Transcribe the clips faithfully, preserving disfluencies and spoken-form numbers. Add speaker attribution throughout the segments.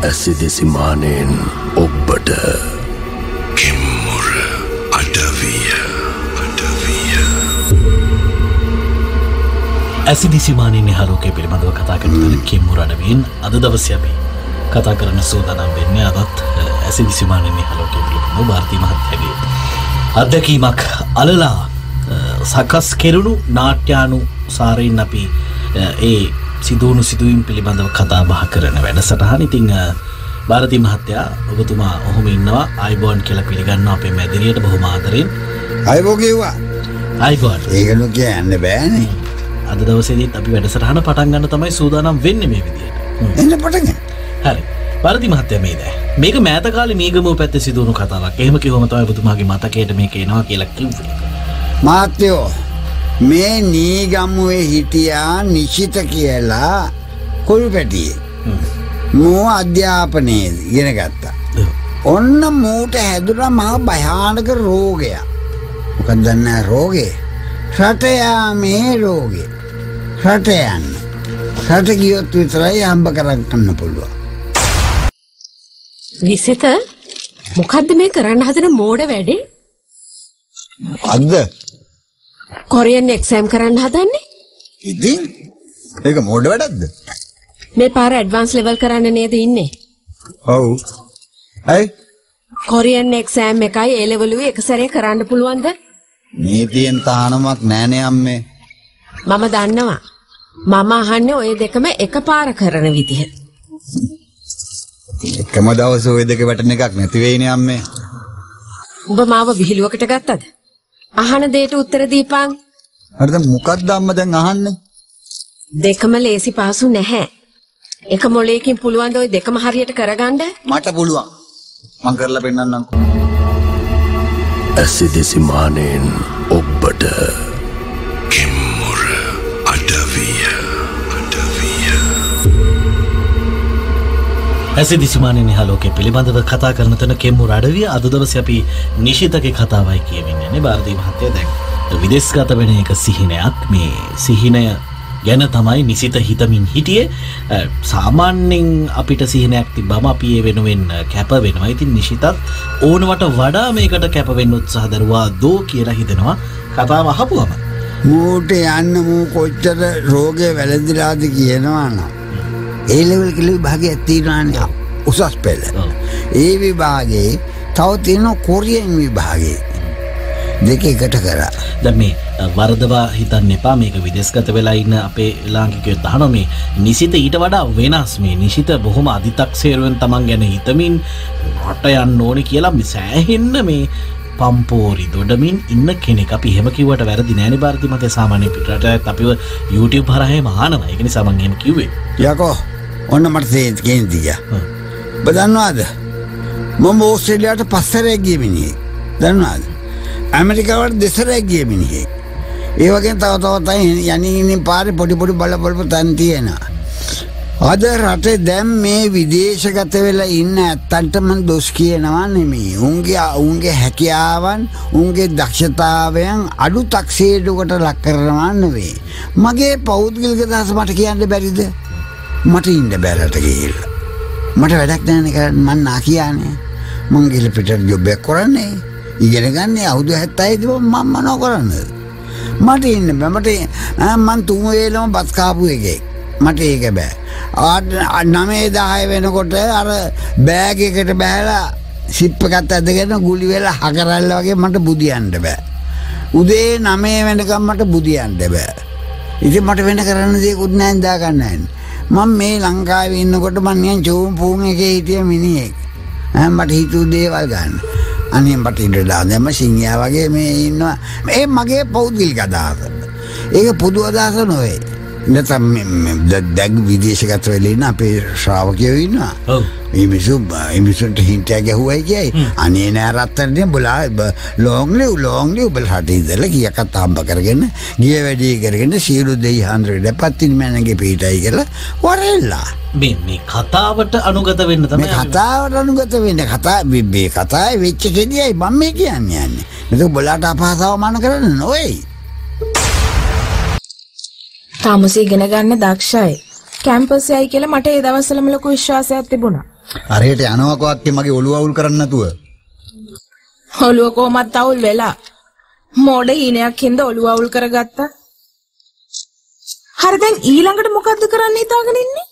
Speaker 1: ඇසිදිසි මානෙන් ඔබට කෙම්මුර අඩවිය අඩවිය
Speaker 2: ඇසිදිසි මානෙන් ආලෝකය පිළිබඳව කතා කරන කෙම්මුර අඩවියෙන් අද දවසේ අපි කතා කරන සූදානම් වෙන්නේ අදත් ඇසිදිසි මානෙන් ආලෝකය පිළිබඳව ಭಾರತೀಯ මහත්තයාගේ අත්දැකීමක් අලලා සකස් කෙරුණු නාට්‍යානුසාරයෙන් අපි ඒ සිදුවුණු සිදුවීම් පිළිබඳව කතා බහ කරන වැඩසටහන. ඉතින් ಭಾರತೀය මහත්තයා ඔබතුමා ඔහොම ඉන්නවා. ආයිබෝන් කියලා පිළිගන්නවා අපේ මැදිරියට බොහොම ආදරෙන්.
Speaker 3: ආයිබෝ කිව්වා.
Speaker 2: ආයිබෝන්.
Speaker 3: ඒකලු කියන්න බෑනේ.
Speaker 2: අද දවසේදීත් අපි වැඩසටහන පටන් ගන්න තමයි සූදානම් වෙන්නේ මේ විදියට.
Speaker 3: එන්න පටන් ගන්න.
Speaker 2: හරි. ಭಾರತೀය මහත්තයා මේ දැන් මේක මෑත කාලේ මීගමුව පැත්තේ සිදුවුණු කතාවක්. එහෙම කිව්වම තමයි ඔබතුමාගේ මතකයට මේක එනවා කියලා කිව්වේ.
Speaker 3: මාත්‍යෝ මේ නීගමුවේ හිටියා නිශිත කියලා කුල්පැටියේ මෝ අධ්‍යාපනයේ ඉගෙන ගත්තා. ඔන්න මූට හැදුනා මහා භයානක රෝගයක්. මොකක්ද දන්නේ රෝගේ? රට යාමේ රෝගේ. රට යන්න. රට ගියොත් විතරයි හම්බ කරගන්න පුළුවන්.
Speaker 4: විසිත මොකද්ද මේ කරන්න හදන මෝඩ වැඩේ?
Speaker 3: අද
Speaker 4: කොරියන් එක්සෑම් කරන්න හදන්නේ?
Speaker 3: ඉතින් ඒක මොඩ වැඩක්ද?
Speaker 4: මේ පාර ඇඩ්වාන්ස් ලෙවල් කරන්න නේද ඉන්නේ?
Speaker 3: ඔව්. ඇයි?
Speaker 4: කොරියන් එක්සෑම් එකයි ඒ ලෙවලුයි එක සැරේ කරන්න පුළුවන්ද?
Speaker 3: නීතියෙන් තහනමක් නෑනේ අම්මේ.
Speaker 4: මම දන්නවා. මම අහන්නේ ඔය දෙකම එකපාර කරන විදිහ.
Speaker 3: එකම දවසේ ඔය දෙක වැටෙන එකක් නැති වෙයිනේ අම්මේ.
Speaker 4: ඔබ මාව විහිළුවකට ගත්තද? අහන දෙයට උත්තර දීපන්.
Speaker 3: හරිද මොකක්ද අම්මා දැන් අහන්නේ?
Speaker 4: දෙකම ලේසි පහසු නැහැ. එක මොලේකින් පුළුවන් ද ඔය දෙකම හරියට කරගන්න?
Speaker 3: මට පුළුවන්. මං කරලා පෙන්නන්නම්කෝ.
Speaker 1: ඇසිදිසි මානෙන් ඔබට කෙම්මුර අඩවිය අඩවිය
Speaker 2: ඇසිදිසි මානෙන් ආලෝකය පිළිබඳව කතා කරන තැන කෙම්මුර අඩවිය. අද දවසේ අපි නිශිතගේ කතාවයි කියවෙන්නේ නේ ಭಾರತೀය මහත්තයා. දැන් විදේශගත වෙන එක සිහිනයක්. මේ සිහිනය ගැන තමයි නිසිත හිතමින් හිටියේ. සාමාන්‍යයෙන් අපිට සිහිනයක් තිබ්බම අපි ඒ වෙනුවෙන් කැප වෙනවා. ඉතින් නිශිතත් ඕනවට වඩා මේකට කැප වෙන්න උත්සාහ දරුවා දෝ කියලා හිතෙනවා කතාව අහපුවම.
Speaker 3: මූට යන්න මූ කොච්චර රෝගේ වැළඳිලාද කියනවා නම් ඒ ලෙවල් කියලා විභාගයක් තියෙනවානේ උසස් පෙළ. ඒ විභාගේ තව තියෙන කොරියන් විභාගේ දෙක එකට කරා.
Speaker 2: දැන් මේ වරදවා හිතන්න එපා. මේක විදේශගත වෙලා ඉන්න අපේ ලාංකිකයෝ තහනවා මේ නිසිත ඊට වඩා වෙනස්. මේ නිසිත බොහොම අධිතක්සේරුවෙන් Taman ගැන හිතමින් රට යන්න ඕනේ කියලා මේ සෑහෙන්න මේ පම්පෝරි දොඩමින් ඉන්න කෙනෙක්. අපි එහෙම කිව්වට වැරදි නෑනේ ಭಾರತೀය මතේ. සාමාන්‍ය පිටරට අපිව YouTube හරහාම අහනවා. ඒක නිසා මම එහෙම කිව්වේ.
Speaker 3: යකෝ ඔන්න මට තේරෙන්නේ කියන්නේ තියා. ඔබ දන්නවද? මම ඕස්ට්‍රේලියාවට පස්සරයක් ගිය මිනිහෙක්. දන්නවද? ඇමරිකාවට දෙසරයක් ගිය මිනිහෙක්. ඒ වගේ තව තවත් යන්නේ ඉන්නේ පාරේ පොඩි පොඩි බල බල තන් තියෙනවා. අද රටේ දැන් මේ විදේශගත වෙලා ඉන්න ඇත්තන්ට මම දොස් කියනවා නෙමෙයි. උන්ගේ උන්ගේ හැකියාවන් උන්ගේ දක්ෂතාවයන් අඩු තක්සේරුවකට ලක් කරනවා නෙවෙයි. මගේ පෞද්ගලික දහස මට කියන්න බැරිද? මට ඉන්න බැලට ගිහිල්ලා. මට වැඩක් නැහැ කරන්න මං නා කියන්නේ. මං ගිහලා පිටට ජොබ් එකක් කරන්නේ. ඉගෙන ගන්න අවුරුදු හැත්තෑ දී මම මොනව කරන්නද? මට ඉන්න බෑ. මට මං තුන් වේලම බත් කාපු එකෙක්. මට ඒක බෑ. නවය දහය වෙනකොට අර බෑග් එකට බෑලා සිප් එකත් ඇදගෙන ගුලි වෙලා හකරල්ල වගේ මට බුදියන්න බෑ. උදේ නවය වෙනකම් මට බුදියන්න බෑ. ඉතින් මට වෙන කරන්න දෙයක්වත් නැහැ දා ගන්න. මම මේ ලංකාවේ ඉන්නකොට මම නිකන් චෝම් පූන් එකේ හිටිය මිනිහෙක්. මට හිතුව දේවල් ගන්න. අනේ මට ඉන්න දාන්නම සිංහයා වගේ මේ ඉන්නවා. මේ මගේ පෞද්ගලික අදහස. ඒක පොදු අදහස නෙවෙයි. නැත්නම් දැන් විදේශගත වෙලා ඉන්න අපේ ශ්‍රාවකයෝ ඉන්නවා. ඔව්. මේ මිසු මිසුන්ට හින්ටයක් ගැහුවයි කියයි. අනේ නෑ රත්තරනේ බලා ලොං ලිව් ලොං ලිව් බල හටි ඉඳලා කීයක්වත් හම්බ කරගෙන ගිය වැඩි කරගෙන සියලු දෙයි හන්දරේ පත්තින් මෑණගේ පිටයි කියලා වරෙල්ලා.
Speaker 2: මේ මේ කතාවට අනුගත වෙන්න තමයි.
Speaker 3: මේ කතාවට අනුගත වෙන්න කතා මේ කතාවේ වෙච්ච කෙනියයි මම මේ කියන්නේ යන්නේ. ඒක බලාට අපහසව මන කරන්න නොවේ.
Speaker 5: තාමසේ ඉගෙන ගන්න දක්ෂයි. කැම්පස් එකයි කියලා මට ඒ දවස්වලම ලොකු විශ්වාසයක් තිබුණා. අරහෙට යනවා කොක්කේ මගේ ඔළුව අවුල් කරන්න නැතුව.
Speaker 6: ඔළුව කොහමත් අවුල් වෙලා. මොඩ හීනයක් හින්දා ඔළුව අවුල් කරගත්තා. හරි දැන් ඊළඟට මොකද්ද කරන්න හිතාගෙන ඉන්නේ?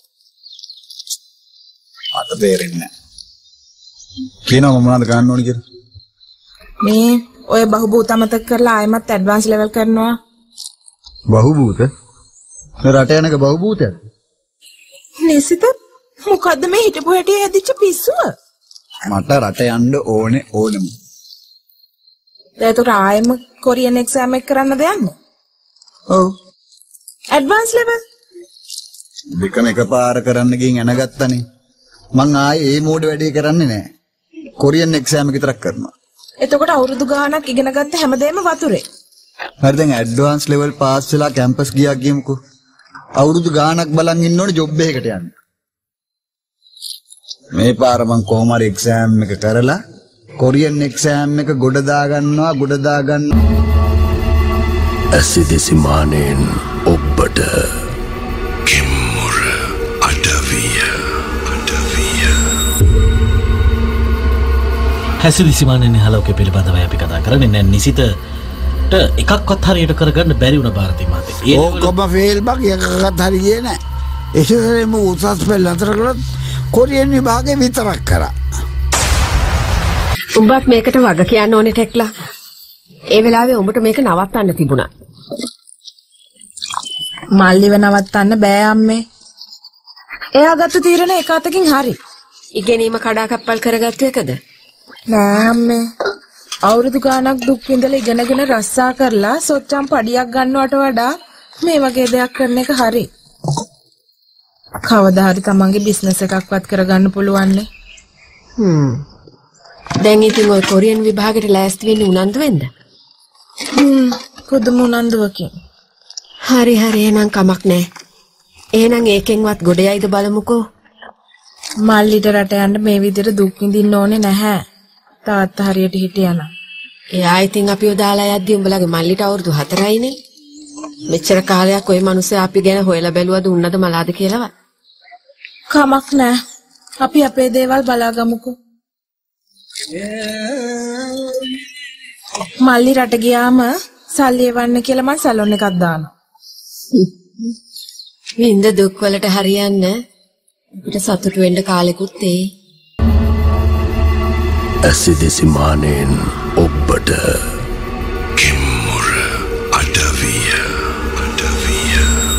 Speaker 5: අත තේරෙන්නේ නැහැ. කියනවා මොනවද ගන්න ඕනේ කියලා.
Speaker 6: මේ ඔය බහුබූත අමතක කරලා ආයෙමත් ඇඩ්වාන්ස් ලෙවල් කරනවා.
Speaker 5: බහුබූත? මේ රට යනක බහුබූතයක්.
Speaker 6: නිසිත මොකද්ද මේ හිටපු හැටි හැදිච්ච පිස්සුව?
Speaker 5: මට රට යන්න ඕනේ ඕනෙම.
Speaker 6: ඒතර ආයෙම කොරියන් එක්සෑම් එක කරන්නද යන්නේ?
Speaker 5: ඔව්.
Speaker 6: ඇඩ්වාන්ස් ලෙවල්
Speaker 5: දෙකම එකපාර කරන්න ගින් එනගත්තනේ. මං ආයේ ඒ මෝඩ වැඩේ කරන්නේ නැහැ. කොරියන් එක්සෑම් එක විතරක් කරනවා.
Speaker 6: එතකොට අවුරුදු ගාණක් ඉගෙන ගත්ත හැමදේම වතුරේ.
Speaker 5: හරි දැන් ඇඩ්වාන්ස් ලෙවල් පාස් වෙලා කැම්පස් ගියා කියමුකෝ. අවුරුදු ගාණක් බලන් ඉන්න ඕනේ ජොබ් එකකට යන්න. මේ පාර මං කොහොම හරි එක්සෑම් එක කරලා කොරියන් එක්සෑම් එක ගොඩ දා ගන්නවා ගොඩ දා ගන්නවා.
Speaker 1: ඇසිදිසි මානෙන් ඔබට කිම්මුර අඩවිය අඩවිය
Speaker 2: හැසිදිසි මානෙන් හලෝකේ පිළිබඳව අපි කතා කරන්නේ දැන් නිසිතට එකක්වත් හරියට කරගන්න බැරි වුණ ಭಾರತಿ මාතේ.
Speaker 3: ඕකම ෆේල් බක් එකක්වත් හරි ගියේ නැහැ. ඒසරෙම උසස් පෙළ අතර කරත් කොරියන් විභාගේ විතරක් කරා.
Speaker 4: උඹත් මේකට වග කියන්න ඕනේ ටෙක්ලා. ඒ වෙලාවේ උඹට මේක නවත්තන්න තිබුණා.
Speaker 6: මල්ලිව නවත්තන්න බෑ අම්මේ. එයා ගත්ත තීරණ එක අතකින් හරි.
Speaker 4: ඉගෙනීම කඩාකප්පල් කරගත්තු එකද?
Speaker 6: නෑ අම්මේ. අවුරුදු ගාණක් දුක් විඳලා ඉගෙනගෙන රස්සා කරලා සොච්චම් පඩියක් ගන්නවට වඩා මේ වගේ දෙයක් කරන එක හරි. කවදා හරි තමන්ගේ බිස්නස් එකක්වත් කරගන්න පුළුවන් නේ.
Speaker 4: හ්ම්. දැන් ඉතින් ඔය කොරියන් විභාගෙට ලෑස්ති වෙන්නේ උනන්දු වෙන්න?
Speaker 6: හ්ම්. පුදුම උනන්දුවකින්.
Speaker 4: හරි හරි එහෙනම් කමක් නෑ. එහෙනම් ඒකෙන්වත් ගොඩ යයිද බලමුකෝ.
Speaker 6: මල්ලිට රට යන්න මේ විදිහට දුක් විඳින්න ඕනේ නැහැ. තාත්තා හරියට හිටියානම්.
Speaker 4: එයා ඉතින් අපිව දාලා යද්දි උඹලගේ මල්ලිට අවුරුදු හතරයිනේ. මෙච්චර කාලයක් ওই මිනිස්සයා අපි ගැන හොයලා බැලුවද උන්නද මලාද කියලාවත්.
Speaker 6: කමක් නෑ. අපි අපේ දේවල් බලාගමුකෝ. මල්ලි රට ගියාම සල්ලි එවන්න කියලා මං සැලොන් එකක් දානවා.
Speaker 4: වින්ද දුක් වලට හරියන්න අපිට සතුටු වෙන්න කාලෙකුත් ඒ.
Speaker 1: ඇසිදිසි මානෙන් ඔබට කිම්මුර අඩවිය අඩවිය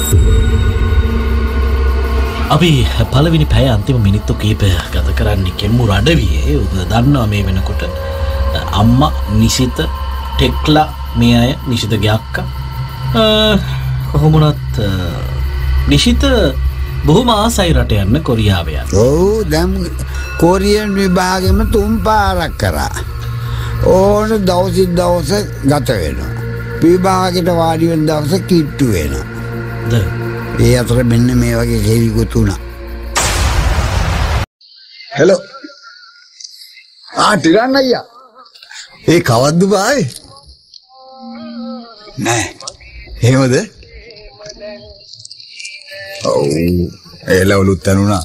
Speaker 2: අපි පළවෙනි පැය අන්තිම මිනිත්තු කීපය ගත කරන්නේ කෙම්මුර අඩවියේ. ඔබ දන්නවා මේ වෙනකොට අම්මා නිසිත ටෙක්ලා මේ අය නිසිතගේ අක්කා කොහොමුණත් නිසිත බොහොම ආසයි රට යන්න කොරියාව යන්න.
Speaker 3: ඔව් දැන් කොරියන් විභාගෙම තුන් පාරක් කරා. ඕන දවසින් දවස ගත වෙනවා. විභාගෙට වාඩි වෙන දවස කිට්ටු වෙනවා. ඒ අතර මෙන්න මේ වගේ හේවිකුත් උනා.
Speaker 5: හෙලෝ. ආ ටිරන් අයියා. ඒ කවද්ද බායි? නෑ. එහෙමද? ඔව් එලවලුත් යනුණා.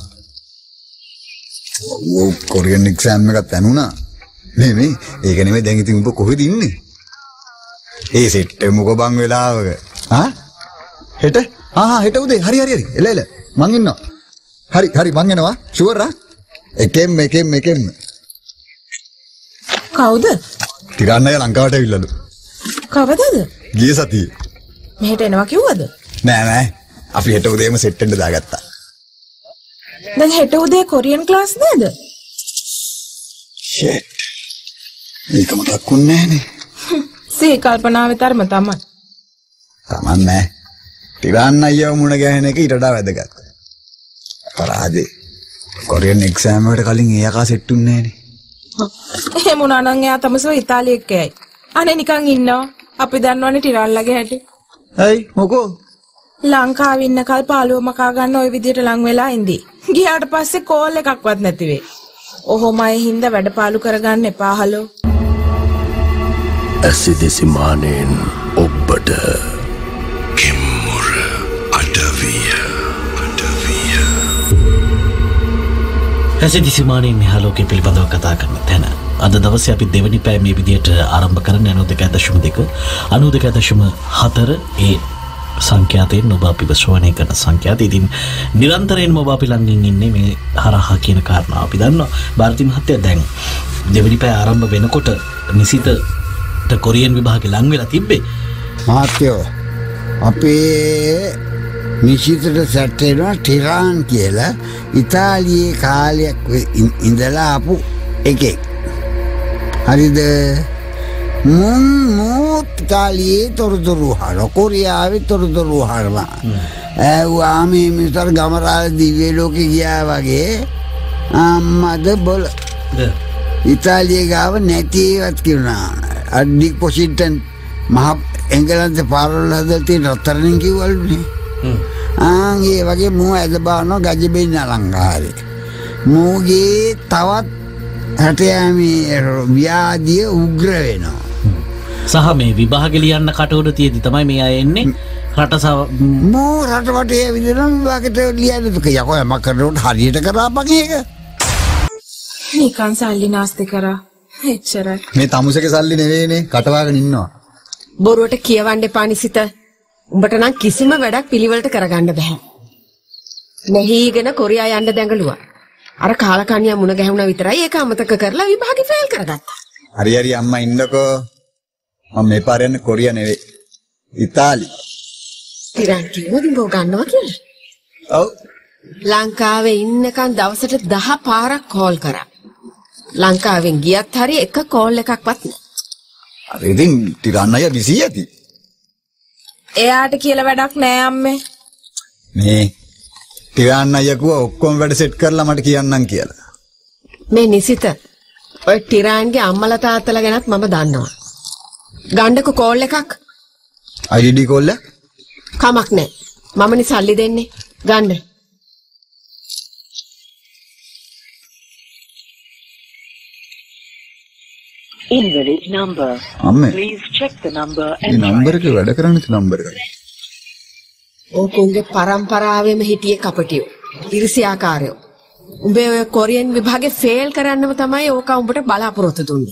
Speaker 5: ඔව් කොරියන් එක්සෑම් එකත් යනුණා. නේ මේ ඒක නෙමෙයි දැන් ඉතින් උඹ කොහෙද ඉන්නේ? ඒ සෙට් එක මොකෝ බං වෙලාවක. ආ හෙට? ආ හෙට උදේ හරි හරි හරි. එල එල මං ඉන්නවා. හරි හරි මං එනවා. ෂුවර් ආ? එකෙන් එකෙන් එකෙන්.
Speaker 6: කවුද?
Speaker 5: ටිරන් අය ලංකාවට ඇවිල්ලාලු.
Speaker 6: කවදද?
Speaker 5: ගිය සතියේ.
Speaker 6: මෙහෙට එනවා කිව්වද?
Speaker 5: නෑ නෑ. අපි හෙට උදේම සෙට් වෙන්න දාගත්තා.
Speaker 6: දැන් හෙට උදේ කොරියන් ක්ලාස් නේද?
Speaker 5: ෂිට්. ඒක මතක් වුණේ නෑනේ.
Speaker 6: සී කල්පනාවේ තරම තමයි.
Speaker 5: තමන්නේ. ටිරන් අයියව මුණ ගැහෙන එක ඊට වඩා වැදගත්. පරාදේ. කොරියන් එක්සෑම් වලට කලින් ඒ යකා සෙට් උන්නේ නෑනේ.
Speaker 6: එහෙම උනා නම් එයා තමසෝ ඉතාලිය එක්කයි. අනේ නිකන් ඉන්නවා. අපි දන්නවනේ ටිරල්ලගේ හැටි.
Speaker 5: ඇයි මොකෝ?
Speaker 6: ලංකාවේ ඉන්න කල් පාළුව මකා ගන්න ওই විදියට ලං වෙලා ඉඳී. ගියාට පස්සේ කෝල් එකක්වත් නැති වෙයි. ඔහොමයි හින්දා වැඩපාලු කරගන්න එපා හලෝ.
Speaker 1: ඇසිදිසි මානෙන් ඔබට කිම්මුර අඩවිය අඩවිය
Speaker 2: හැසිදිසිමානයෙන් මෙහාලෝකය පිළිබඳව කතා කරන තැන අද දවසේ අපි දෙවනි පැය මේ විදිහට ආරම්භ කරන අනූ දෙකයි දශම දෙක අනූ දෙකයි දශම හතර ඒ සංඛ්‍යාතයෙන් ඔබ අපිව ශ්‍රවණය කරන සංඛ්‍යාත. ඉතින් නිරන්තරයෙන්ම ඔබ අපි ළඟින් ඉන්නේ මේ හරහා කියන කාරණාව අපි දන්නවා. ಭಾರತಿ මහත්තයා දැන් දෙවනි පැය ආරම්භ වෙනකොට නිසිතට කොරියන් විභාගේ ලං වෙලා තිබ්බේ.
Speaker 3: මහත්තයෝ අපේ නිශ්චිතට සැට් වෙනවා ටිරාන් කියලා ඉතාලියේ කාලයක් ඉඳලා ආපු එකෙක්. හරිද? මුන් මූත් ඉතාලියේ තොරතුරු හර කොරියාවේ තොරතුරු හරවා. ඇව්වා මේ මිස්ටර් ගමරාල දිව්‍ය ලෝකේ ගියා වගේ අම්මද බොල. ඉතාලියේ ගාව නැතිවත් කියනවා. අඩි පොසිටන් මහ එංගලන්තේ පාරවල් හදලා තියෙන රත්තරන් කිව්වලුනේ. ආන් ඒ වගේ මූ ඇද බානවා ගජබෙන්න අලංකාරේ. මූගේ තවත් හැටයාමේ ව්‍යාධිය උග්‍ර වෙනවා.
Speaker 2: සහ මේ විභාග ලියන්න කටවුඩ තියෙදි තමයි මේ අය එන්නේ රට
Speaker 3: මූ රට වටේ විදිහට විභාගෙට ලියන්න දුක යකෝ යමක් කරනකොට හරියට කරාපන් ඒක.
Speaker 6: නිකන් සල්ලි නාස්ති කරා එච්චරයි.
Speaker 5: මේ තමුසේගේ සල්ලි නෙවෙයිනේ කටවාගෙන ඉන්නවා.
Speaker 4: බොරුවට කියවන්න එපා නිසිත. උඹට නම් කිසිම වැඩක් පිළිවෙලට කරගන්න බෑ. නැහිගෙන කොරියා යන්න දැඟලුවා. අර කාලකන්‍යා මුණ ගැහුණා විතරයි ඒක අමතක කරලා විභාගේ ෆේල් කරගත්තා.
Speaker 5: හරි හරි අම්මා ඉන්නකෝ. මම මේ පාර යන්නේ කොරියා නෙවෙයි. ඉතාලි.
Speaker 4: තිරන් කිව්වද උඹ ගන්නවා කියලා?
Speaker 5: ඔව්.
Speaker 4: ලංකාවේ ඉන්නකන් දවසට දහ පාරක් කෝල් කරා. ලංකාවෙන් ගියත් හරි එක කෝල් එකක්වත් නෑ.
Speaker 5: අර ඉතින් තිරන් අය බිසි ඇති.
Speaker 6: එයාට කියලා වැඩක් නෑ අම්මේ.
Speaker 5: මේ තිරන් අය කිව්වා ඔක්කොම වැඩ සෙට් කරලා මට කියන්නම් කියලා.
Speaker 4: මේ නිසිත ඔය ටිරාන්ගේ අම්මලා තාත්තලා ගැනත් මම දන්නවා. ගණ්ඩක කෝල් එකක්.
Speaker 5: ආයි ඩී කෝල් එක?
Speaker 4: කමක් නෑ. මමනේ සල්ලි දෙන්නේ. ගන්න.
Speaker 7: Invalid number.
Speaker 5: අම්මේ.
Speaker 7: Please check the number
Speaker 5: මේ
Speaker 7: and
Speaker 5: නම්බර් එක වැඩ කරන්නේ නැති නම්බර් එකයි.
Speaker 4: ඕකුන්ගේ පරම්පරාවෙම හිටියේ කපටියෝ. ඉරිසියාකාරයෝ. උඹේ ඔය කොරියන් විභාගේ ෆේල් කරන්නම තමයි ඕක උඹට බලාපොරොත්තු දුන්නේ.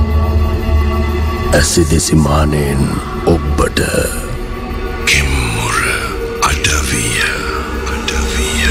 Speaker 1: ඇසිදිසිමානයෙන් ඔබ්බට කිම්මුර අඩවිය අඩවිය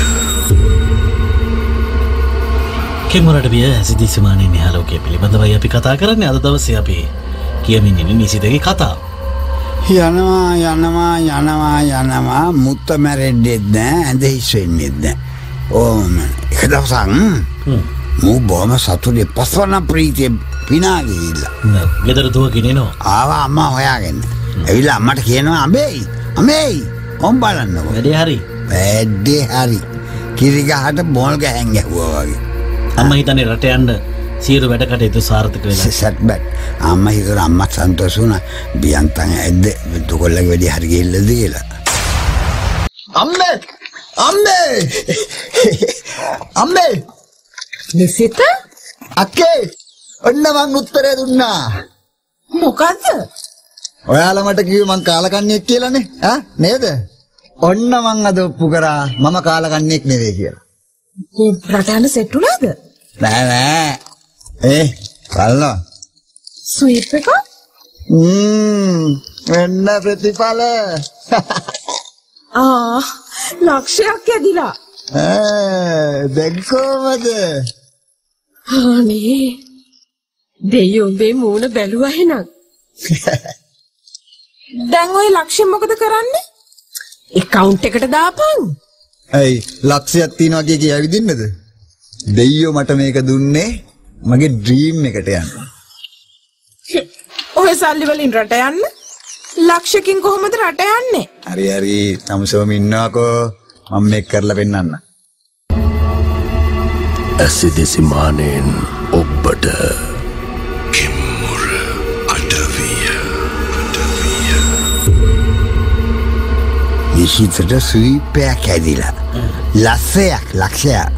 Speaker 2: කිම්මුරට බිය ඇසිදිසිමානයෙන් මෙහාලෝකය පිළිබඳවයි අපි කතා කරන්නේ. අද දවසේ අපි කියමින් ඉන්නේ නිසිතගේ කතාව.
Speaker 3: යනවා යනවා යනවා යනවා මුත්ත මැරෙන්නෙත් නෑ ඇඳ හිස් වෙන්නෙත් නෑ. ඕම එක දවසක් මූ බොහොම සතුටේ පස්වන ප්‍රීතිය පිනා ගිහිල්ලා
Speaker 2: ගෙදර දුවගෙන එනවා.
Speaker 3: ආවා අම්මා හොයාගෙන. ඇවිල්ලා අම්මට කියනවා අම්බේයි අම්මේයි කොම් බලන්නකෝ.
Speaker 2: වැඩේ හරි.
Speaker 3: වැඩේ හරි. කිරි ගහට බෝල් ගහන් ගැහුවා වගේ.
Speaker 2: අම්මා හිතන්නේ රට යන්න සියලු වැඩ කටයුතු සාර්ථක වෙලා.
Speaker 3: Set back. අම්මා හිතුවා අම්මා සන්තෝෂ වුණා. බියන්තන් ඇද්ද දුකොල්ලගේ වැඩි හරි ගිහිල්ලාද කියලා.
Speaker 5: අම්මේ අම්මේ අම්මේ
Speaker 4: නිසිත
Speaker 5: අක්කේ ඔන්න මං උත්තරේ දුන්නා.
Speaker 6: මොකද්ද?
Speaker 5: ඔයාලා මට කිව්වේ මං කාලකන්ණියෙක් කියලානේ. ආ නේද? ඔන්න මං අද ඔප්පු කරා මම කාලකන්ණියෙක් නෙවෙයි කියලා.
Speaker 6: රටාන සෙට් උනාද?
Speaker 5: නෑ නෑ. ඒ බලන්න.
Speaker 6: ස්වීප් එක?
Speaker 5: ම්ම් වෙන්න ප්‍රතිඵල.
Speaker 6: ආ ලක්ෂයක් ඇදිලා.
Speaker 5: ආ දැන් කොහමද?
Speaker 4: අනේ දෙයියෝ මේ මූණ බැලුවා එහෙනම්.
Speaker 6: දැන් ওই ලක්ෂය මොකද කරන්නේ?
Speaker 4: account එකට දාපන්.
Speaker 5: ඇයි ලක්ෂයක් තියනවා කිය කිය ඇවිදින්නද? දෙයියෝ මට මේක දුන්නේ මගේ ඩ්‍රීම් එකට යන්න.
Speaker 6: ඔය සල්ලි වලින් රට යන්න? ලක්ෂකින් කොහොමද රට යන්නේ?
Speaker 5: හරි හරි තමුසෝම ඉන්නකෝ මම මේක කරලා පෙන්නන්න.
Speaker 1: ඇසිදිසිමානයෙන් ඔබ්බට කිම්මුර අඩවිය අඩවිය
Speaker 3: නිසිතට ස්වීපයක් ඇදිලා ලස්සයක් ලක්ෂයක්.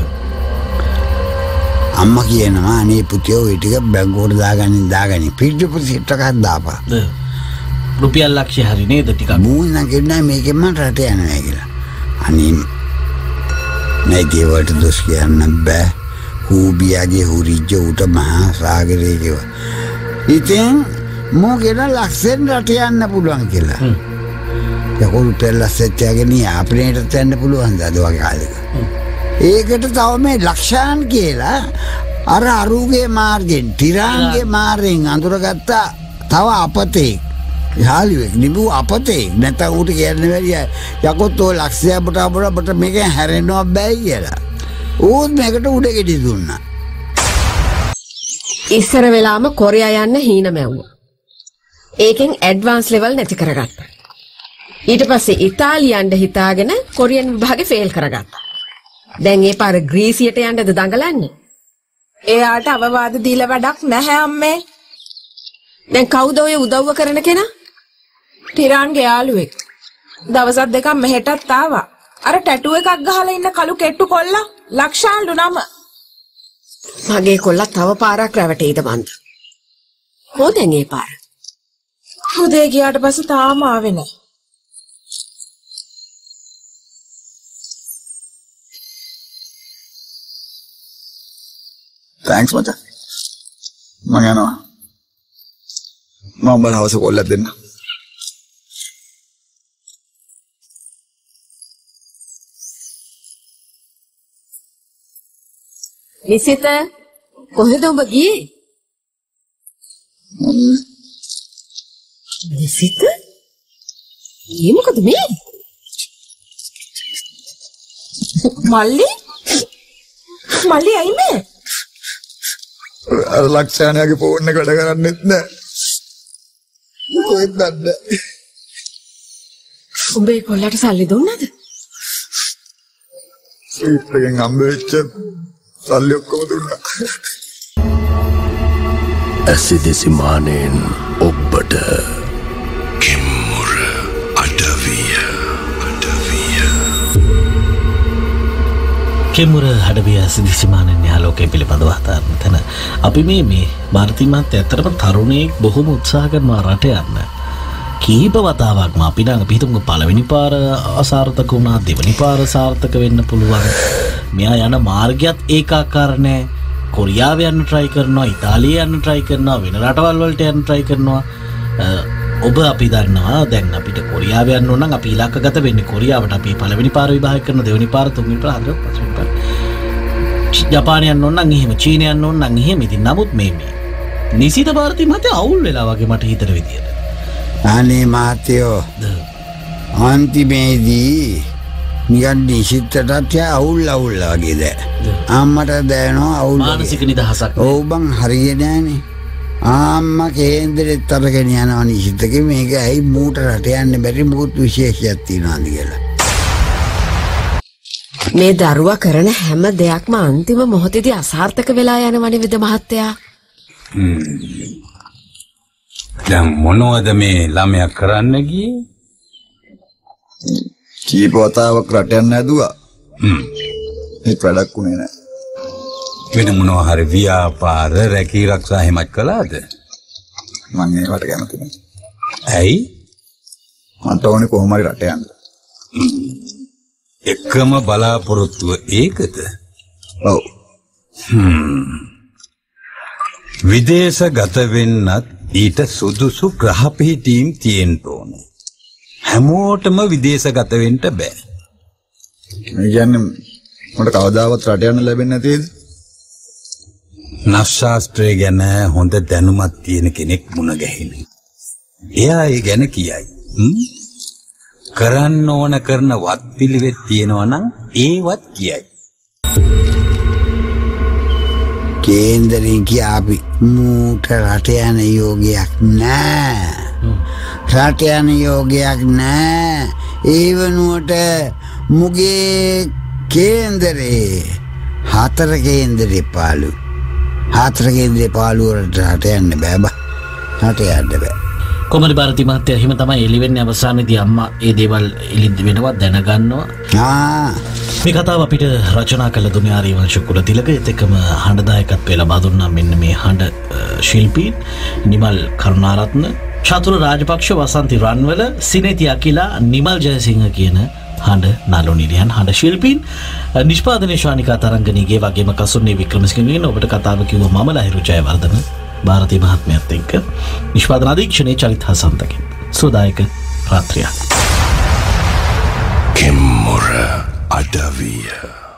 Speaker 3: අම්මා කියනවා අනේ පුතියෝ ඒ ටික බැංකුවට දාගන්න දාගන්න පිටු සිට් එකක් දාපන්.
Speaker 2: රුපියල් ලක්ෂය හරි නේද ටිකක්.
Speaker 3: මූණ නගින්න මේකෙන් මම රට යනවා කියලා. අනේ නැති වලට දොස් කියන්න බෑ. හූබියාගේ හුරිජ්ජ උට මහා සාගරයේ කිව්වා. ඉතින් මෝ කියන ලක්ෂෙන් රට යන්න පුළුවන් කියලා. යකෝ පෙරලස්සෙච්චගෙන යාපනයට යන්න පුළුවන් ද අද වගේ කාලෙක. ඒකට තව මේ ලක්ෂාන් කියලා අර අරුගේ මාර්ගෙන් ටිරාන්ගේ මාර්ගෙන් අඳුරගත්ත තව අපතේ යාළුවෙක් නිබු අපතේ නැත්නම් ඌට කියන්න බැරිය යකොත් ඔය ලක්ෂය අපට අපට මේකෙන් හැරෙන්නවත් බෑ කියලා. ඌත් මේකට උඩ ගෙඩි දුන්නා.
Speaker 4: ඉස්සර වෙලාම කොරියා යන්න හීන මැව්වා. ඒකෙන් ඇඩ්වාන්ස් ලෙවල් නැති කරගත්තා. ඊට පස්සේ ඉතාලියන්ට හිතාගෙන කොරියන් විභාගේ ෆේල් කරගත්තා. දැන් ඒ පාර ග්‍රීසියට යන්නද දඟලන්නේ?
Speaker 6: එයාට අවවාද දීලා වැඩක් නැහැ අම්මේ.
Speaker 4: දැන් කවුද ඔය උදව්ව කරන කෙනා?
Speaker 6: ටිරාන්ගේ යාළුවෙක්. දවසක් දෙකක් මෙහෙටත් ආවා. අර ටැටු එකක් ගහලා ඉන්න කළු කෙට්ටු කොල්ලා ලක්ෂාල්ලු නම.
Speaker 4: මගේ කොල්ලා තව පාරක් රැවටෙයිද මන්ද? හොදෙන් ඒ පාර.
Speaker 6: උදේ ගියාට පස්සේ තාම ආවේ නැහැ.
Speaker 5: තෑන්ක්ස් මචං. මම යනවා. මම බලවස කොල්ලක් දෙන්න.
Speaker 4: නිසිත කොහෙද ඔබ ගියේ? නිසිත? ඊ මොකද මේ?
Speaker 6: මල්ලි? මල්ලි ඇයි මේ?
Speaker 5: අර ලක්ෂාණයාගේ ෆෝන් එක වැඩ කරන්නේත් නැහැ. කොහෙද දන්නේ?
Speaker 4: උඹේ කොල්ලට සල්ලි දුන්නද?
Speaker 5: සීට්ලෙන් හම්බෙච්ච සල්ලි ඔක්කොම දුන්නා.
Speaker 1: ඇසිදිසි මානෙන් ඔබට කිම්මුර අඩවිය අඩවිය
Speaker 2: කෙමුර හඩවිය ඇසිදිසිමානෙන් යාලෝකය පිළිබඳව හතාරන තැන අපි මේ මේ භාරතීමත් ඇත්තරම තරුණයෙක් බොහොම උත්සාහ කරනවා රට යන්න. කීප වතාවක්ම අපි නම් පිටුම්ග පළවෙනි පාර අසාර්ථක වුණා, දෙවෙනි පාර සාර්ථක වෙන්න පුළුවන්. මෙයා යන මාර්ගයත් ඒකාකාර නෑ. කොරියාව යන්න try කරනවා, ඉතාලිය යන්න try කරනවා, වෙන රටවල් වලට යන්න try කරනවා. ඔබ අපි දන්නවා දැන් අපිට කොරියාව යන්න ඕන නම් අපි ඉලක්කගත වෙන්නේ කොරියාවට. අපි පළවෙනි පාර විභාග කරන, දෙවෙනි පාර, තුන්වෙනි පාර, හතරවෙනි පාර, පස්වෙනි පාර. ජපානය යන්න ඕන නම් එහෙම, චීනය යන්න ඕන නම් එහෙම. ඉතින් නමුත් මේ මේ නිසිත ಭಾರತೀಯ මතේ අවුල් වෙලා වගේ මට හිතට විදියට.
Speaker 3: අනේ මාත්‍යෝ අන්තිමේදී නිකන් නිසිතටත් අවුල් අවුල් වගේ දැන් අම්මට දැනෙනවා අවුල්
Speaker 2: මානසික නිදහසක්.
Speaker 3: ඔව් බං හරියන්නේ නැහනේ. ආම්මා කේන්දරෙත් අරගෙන යනවා නිසිතගේ. මේක ඇයි මූට රට යන්න බැරි මොකද විශේෂයක් තියනවාද කියලා.
Speaker 4: මේ දරුවා කරන හැම දෙයක්ම අන්තිම මොහොතේදී අසාර්ථක වෙලා යනවනේ විද මහත්තයා.
Speaker 8: දැන් මොනවද මේ ළමයා කරන්න ගියේ?
Speaker 5: කීප වතාවක් රට යන්න හැදුවා. හ්ම්. ඒක වැඩක් උනේ නැහැ.
Speaker 8: වෙන මොනවා හරි ව්‍යාපාර රැකී ආරක්ෂා හැමත් කළාද?
Speaker 5: මම ඒකට කැමති නෑ.
Speaker 8: ඇයි?
Speaker 5: මට ඕනේ කොහොම හරි රට යන්න.
Speaker 8: එකම බලාපොරොත්තුව ඒකද?
Speaker 5: ඔව්.
Speaker 8: හ්ම්. විදේශගත වෙන්නත් ඊට සුදුසු ග්‍රහ පිහිටීම් තියෙන්න ඕනේ. හැමෝටම විදේශගත වෙන්න බෑ.
Speaker 5: මේ කියන්නේ මට කවදාවත් රට යන්න ලැබෙන්නේ නැතේද?
Speaker 8: නර්ශාස්ත්‍රය ගැන හොඳ දැනුමක් තියෙන කෙනෙක් මුණ ගැහිනේ. එයා ඒ ගැන කියයි. කරන්න ඕන කරන වත්පිළිවෙත් තියෙනවා නම් ඒවත් කියයි.
Speaker 3: කේන්දරින් කියාපි මූට රට යන යෝගයක් නෑ. රට යන යෝගයක් නෑ. ඒ වෙනුවට මුගේ කේන්දරේ හතර කේන්දරේ පාළු. හතර කේන්දරේ පාළු වලට රට යන්න බෑ බා. රට යන්න බෑ.
Speaker 2: කොමරි ಭಾರತೀಯ මහත්තයා එහෙම තමයි එළි වෙන්නේ. අවසානයේදී අම්මා ඒ දේවල් එළිදි වෙනවා දැනගන්නවා.
Speaker 3: ආ
Speaker 2: මේ කතාව අපිට රචනා කළ දුන්නේ ආරියවංශ කුලතිලක. ඒත් එක්කම හඬ දායකත්වය ලබා දුන්නා මෙන්න මේ හඬ ශිල්පීන් නිමල් කරුණාරත්න, චතුර රාජපක්ෂ, වසන්ති රන්වල, සිනේති අකිලා, නිමල් ජයසිංහ කියන හඬ නාලෝ නිලියන් හඬ ශිල්පීන් නිෂ්පාදනයේ ශානිකා තරංගනීගේ වගේම කසුන්නේ වික්‍රමසිංහගෙන් ඔබට කතාව කිව්ව මම ලහිරු ජයවර්ධන ಭಾರತೀಯ මහත්මයාත් එක්ක නිෂ්පාදන අධීක්ෂණයේ චරිත හසන්තකින් සුවදායක රාත්‍රියක්
Speaker 1: කෙම්මුර අඩවිය